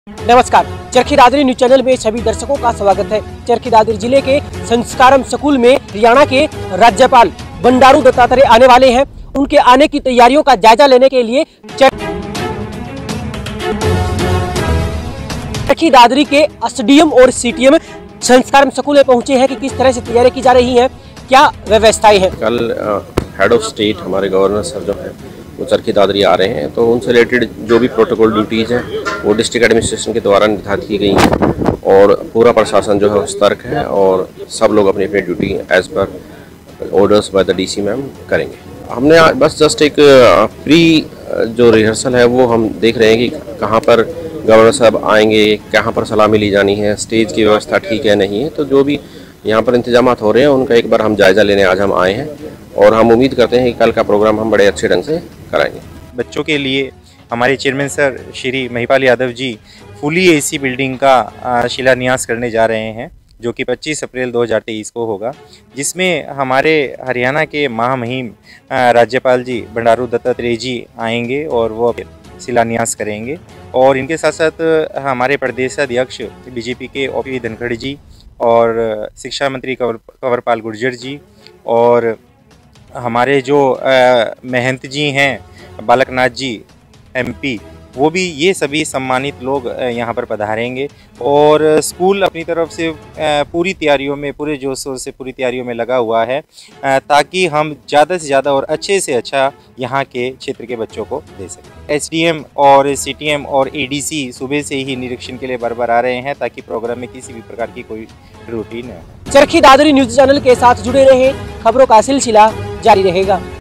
नमस्कार, Charkhi Dadri news channel में सभी दर्शकों का स्वागत है। चरखी दादरी जिले के संस्कारम स्कूल में हरियाणा के राज्यपाल बंडारू दत्तात्रेय आने वाले हैं। उनके आने की तैयारियों का जायजा लेने के लिए चरखी दादरी के एसडीएम और सीटीएम संस्कारम स्कूल में पहुंचे हैं कि किस तरह से तैयारी की जा रही है, क्या व्यवस्थाएं हैं। कल हेड ऑफ स्टेट हमारे गवर्नर सर जो है वो चरखी दादरी आ रहे हैं, तो उनसे रिलेटेड जो भी प्रोटोकॉल ड्यूटीज़ हैं वो डिस्ट्रिक्ट एडमिनिस्ट्रेशन के द्वारा निर्धारित की गई हैं और पूरा प्रशासन जो है सतर्क है और सब लोग अपनी अपनी duty as per orders by the DC ma'am करेंगे। हमने बस जस्ट एक प्री जो रिहर्सल है वो हम देख रहे हैं कि कहाँ पर गवर्नर साहब आएंगे, कहाँ पर सलामी ली जानी है, स्टेज की व्यवस्था ठीक है नहीं है, तो जो भी यहाँ पर इंतजामात हो रहे हैं उनका एक बार हम जायज़ा लेने आज हम आए हैं और हम उम्मीद करते हैं कि कल का प्रोग्राम हम बड़े अच्छे ढंग से कराएंगे। बच्चों के लिए हमारे chairman sir Shri Mahipal Yadav ji fully AC building का शिलान्यास करने जा रहे हैं, जो कि 25 अप्रैल 2023 को होगा, जिसमें हमारे हरियाणा के महामहिम राज्यपाल जी बंडारू दत्तात्रेय जी आएंगे और वो शिलान्यास करेंगे। और इनके साथ साथ हमारे प्रदेशाध्यक्ष बीजेपी के ओपी धनखड़ जी और शिक्षा मंत्री कंवरपाल गुर्जर जी और हमारे जो महंत जी हैं बालकनाथ जी एमपी, वो भी ये सभी सम्मानित लोग यहाँ पर पधारेंगे। और स्कूल अपनी तरफ से पूरी तैयारियों में, पूरे जोश से पूरी तैयारियों में लगा हुआ है ताकि हम ज़्यादा से ज़्यादा और अच्छे से अच्छा यहाँ के क्षेत्र के बच्चों को दे सकें। एसडीएम और सीटीएम और एडीसी सुबह से ही निरीक्षण के लिए बार-बार आ रहे हैं ताकि प्रोग्राम में किसी भी प्रकार की कोई त्रुटि न हो। चरखी दादरी न्यूज चैनल के साथ जुड़े रहे, खबरों का सिलसिला जारी रहेगा।